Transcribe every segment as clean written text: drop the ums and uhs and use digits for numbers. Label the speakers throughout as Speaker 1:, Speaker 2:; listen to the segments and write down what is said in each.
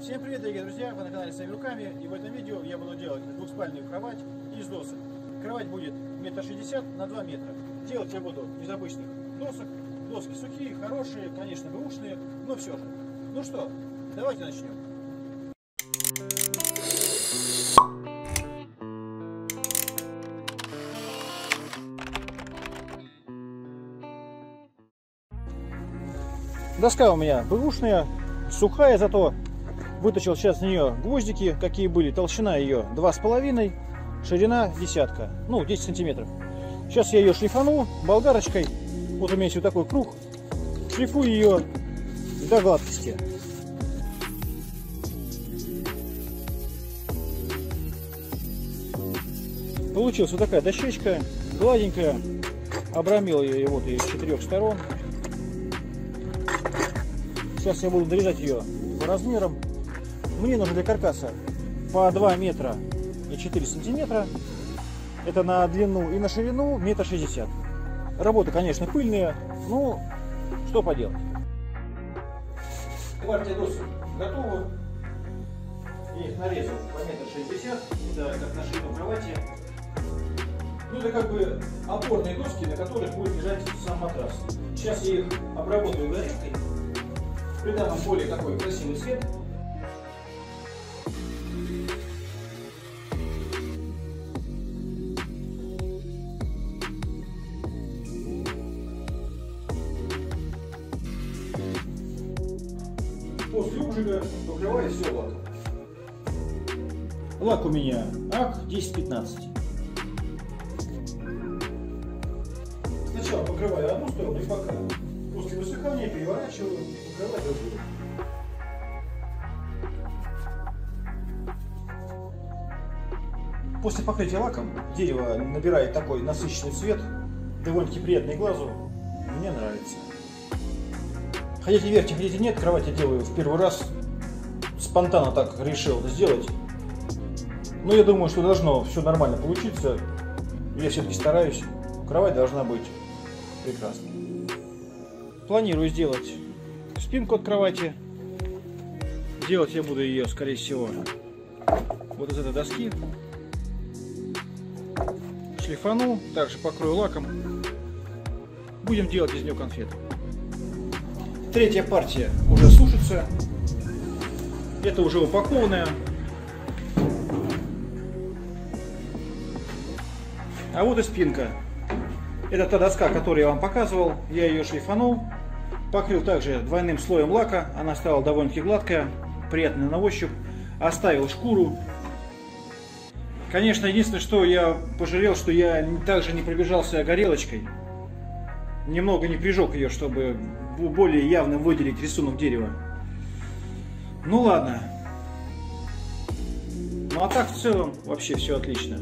Speaker 1: Всем привет, дорогие друзья! Вы на канале Своими руками, и в этом видео я буду делать двухспальную кровать из досок. Кровать будет 1,60 м на 2 метра. Делать я буду из обычных досок. Доски сухие, хорошие, конечно, бэушные, но все же. Ну что, давайте начнем. Доска у меня бэушная, сухая, зато вытащил сейчас с нее гвоздики, какие были. Толщина ее 2,5, ширина десятка, ну 10 сантиметров. Сейчас я ее шлифану болгарочкой. Вот у меня есть вот такой круг. Шлифую ее до гладкости. Получилась вот такая дощечка, гладенькая. Обрамил ее вот и с 4 сторон. Сейчас я буду дорезать ее по размерам. Мне нужно для каркаса по 2 метра и 4 сантиметра. Это на длину и на ширину 1,60 м. Работа, конечно, пыльная, но что поделать. Партия досок готова. Я их нарезал по 1,60 м. Это как на ширину кровати. Ну, это как бы опорные доски, на которых будет лежать сам матрас. Сейчас я их обработаю горелкой. Придам им более такой красивый цвет. После ужига покрываю все лаком. Лак у меня АК 1015. Сначала покрываю одну сторону и пока. После высыхания переворачиваю, покрываю другую. После покрытия лаком дерево набирает такой насыщенный цвет, довольно-таки приятный глазу. Мне нравится. Хотите верьте, хотите нет, кровать я делаю в первый раз. Спонтанно так решил это сделать. Но я думаю, что должно все нормально получиться. Я все-таки стараюсь. Кровать должна быть прекрасной. Планирую сделать спинку от кровати. Делать я буду ее, скорее всего, вот из этой доски. Шлифану, также покрою лаком. Будем делать из нее конфеты. Третья партия уже сушится. Это уже упакованная. А вот и спинка. Это та доска, которую я вам показывал. Я ее шлифанул. Покрыл также двойным слоем лака. Она стала довольно-таки гладкая, приятная на ощупь. Оставил шкуру. Конечно, единственное, что я пожалел, что я также не пробежался горелочкой. Немного не прижег ее, чтобы более явно выделить рисунок дерева. Ну ладно. Ну а так в целом вообще все отлично.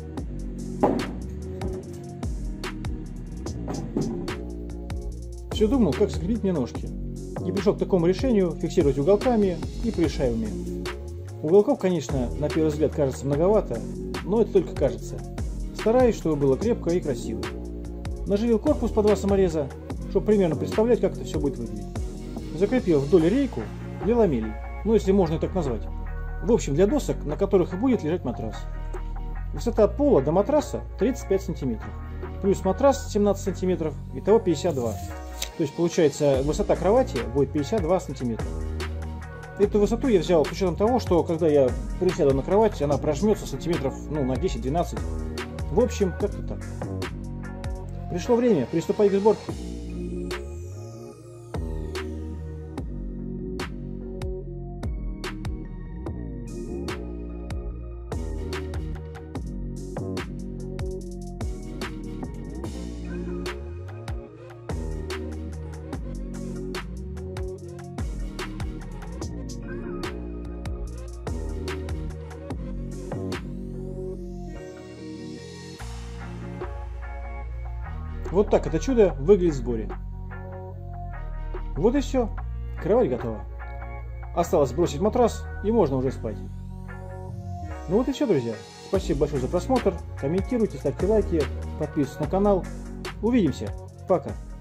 Speaker 1: Все думал, как закрепить мне ножки. И пришел к такому решению фиксировать уголками и пришайвами. Уголков, конечно, на первый взгляд кажется многовато, но это только кажется. Стараюсь, чтобы было крепко и красиво. Наживил корпус по 2 самореза, чтобы примерно представлять, как это все будет выглядеть. Закрепил вдоль рейку для ламелей, ну если можно так назвать. В общем, для досок, на которых и будет лежать матрас. Высота от пола до матраса 35 сантиметров. Плюс матрас 17 сантиметров, итого 52. То есть получается высота кровати будет 52 сантиметра. Эту высоту я взял с учетом того, что когда я присяду на кровать, она прожмется сантиметров на 10-12. В общем, как-то так. Пришло время приступать к сборке. Вот так это чудо выглядит в сборе. Вот и все. Кровать готова. Осталось сбросить матрас, и можно уже спать. Ну вот и все, друзья. Спасибо большое за просмотр. Комментируйте, ставьте лайки, подписывайтесь на канал. Увидимся. Пока.